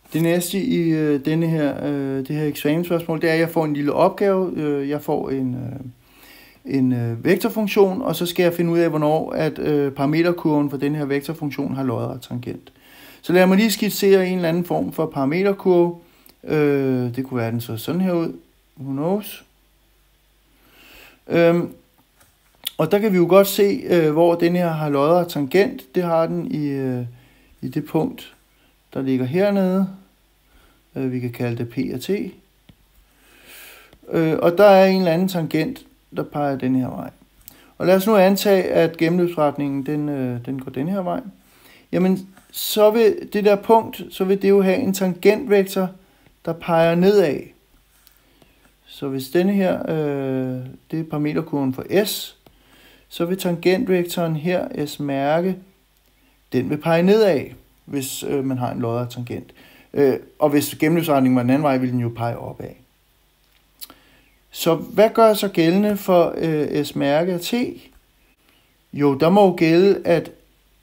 Det næste i det her eksamensspørgsmål, det er, at jeg får en lille opgave. Jeg får en vektorfunktion, og så skal jeg finde ud af, hvornår at parameterkurven for den her vektorfunktion har lodret tangent. Så lad mig lige skitsere en eller anden form for parameterkurve. Det kunne være, den så sådan her ud. Who knows? Og der kan vi jo godt se, hvor den her har lodret tangent. Det har den i det punkt, der ligger hernede. Vi kan kalde det P og T. Og der er en eller anden tangent, der peger den her vej. Og lad os nu antage, at gennemløbsretningen den går den her vej. Jamen, så vil det der punkt, så vil det jo have en tangentvektor, der peger nedad. Så hvis denne her, det er parameterkurven for S, så vil tangentvektoren her, S mærke, den vil pege nedad, hvis man har en lodret tangent. Og hvis gennemløbsretningen var den anden vej, vil den jo pege opad. Så hvad gør så gældende for S mærke af T? Jo, der må jo gælde, at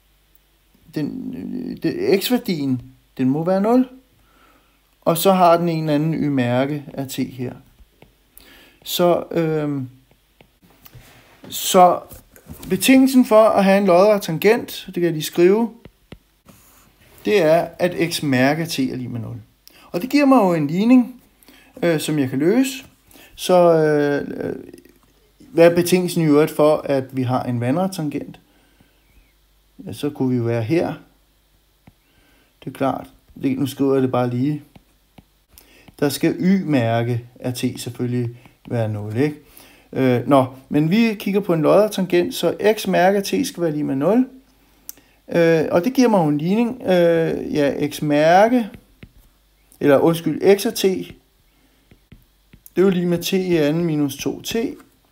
x-værdien, den må være 0. Og så har den en eller anden y-mærke af T her. Så betingelsen for at have en lodret tangent, det kan jeg lige skrive, det er, at x mærke af T er lige med 0. Og det giver mig jo en ligning, som jeg kan løse. Så hvad er betingelsen i øvrigt for, at vi har en vandret tangent? Ja, så kunne vi jo være her. Det er klart. Nu skriver jeg det bare lige. Der skal y-mærke af T selvfølgelig være 0, ikke? Men vi kigger på en lodret tangent, så x mærke af T skal være lige med 0. Og det giver mig jo en ligning. X mærke, x af T, det er jo lige med T i anden minus 2T.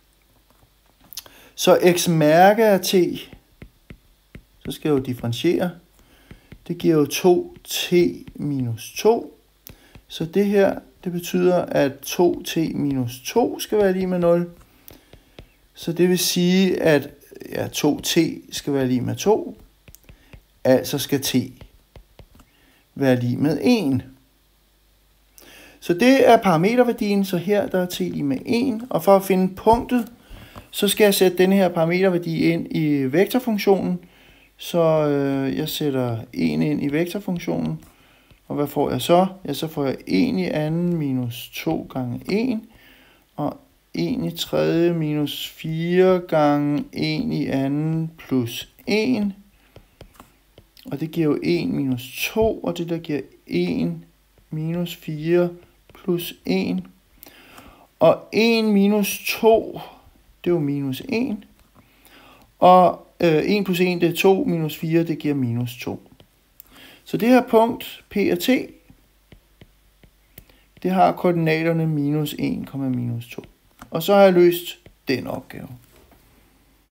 Så x mærke af T, så skal jeg jo differentiere. Det giver jo 2T minus 2. Så det her, det betyder, at 2T minus 2 skal være lige med 0. Så det vil sige, at 2T skal være lige med 2. Altså skal T være lige med 1. Så det er parameterværdien, så her der er T lige med 1. Og for at finde punktet, så skal jeg sætte denne her parameterværdi ind i vektorfunktionen. Så jeg sætter 1 ind i vektorfunktionen. Og hvad får jeg så? Ja, så får jeg 1 i anden minus 2 gange 1. Og 1 i tredje minus 4 gange 1 i anden plus 1. Og det giver jo 1 minus 2, og det der giver 1 minus 4 plus 1. Og 1 minus 2, det er jo minus 1. Og 1 plus 1, det er 2, minus 4, det giver minus 2. Så det her punkt, P og T, det har koordinaterne minus 1, minus 2. Og så har jeg løst den opgave.